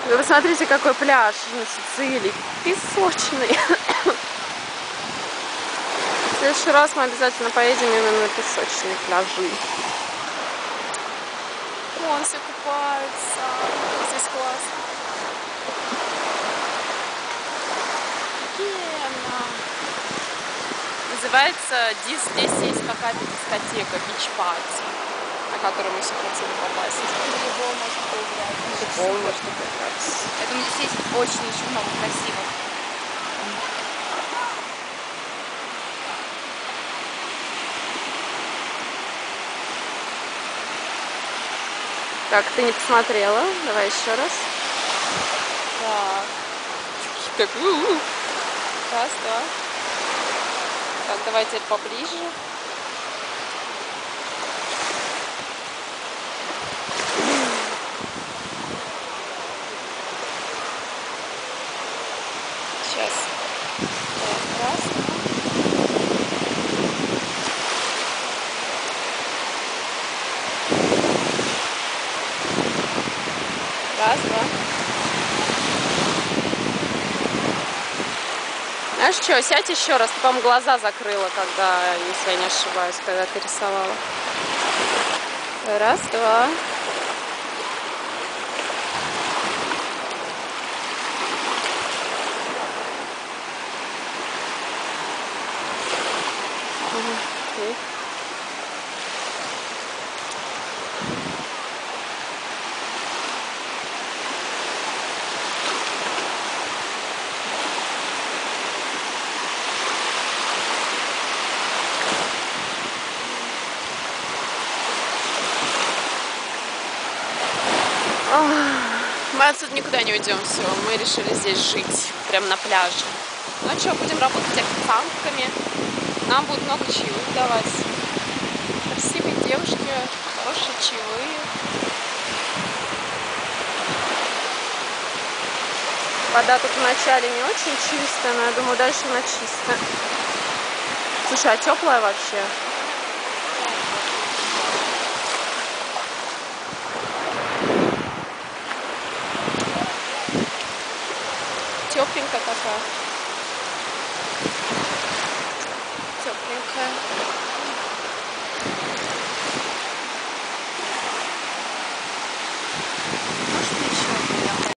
Вы посмотрите, какой пляж на Сицилии. Песочный. В следующий раз мы обязательно поедем именно на песочные пляжи. Вон все купаются. Здесь классно. Пена. Называется, здесь есть какая-то дискотека, бич-парти, на которую мы все хотели попасть. Футбол можно поиграть. Футбол можно поиграть. Я думаю, здесь есть очень еще много красивых. Так, ты не посмотрела? Давай еще раз. Так. Раз, два. Так, давай теперь поближе. Сейчас. Так, раз. Раз, два. Знаешь что, сядь еще раз. Ты, по-моему, глаза закрыла, когда, если я не ошибаюсь, когда ты рисовала. Раз, два. Окей. Мы отсюда никуда не уйдем, все. Мы решили здесь жить, прям на пляже. Ну что, будем работать официантками. Нам будут много чаевых давать. Красивые девушки, хорошие чаевые. Вода тут вначале не очень чистая, но я думаю, дальше она чистая. Слушай, а теплая вообще? Тепленькая такая. Тепленькая.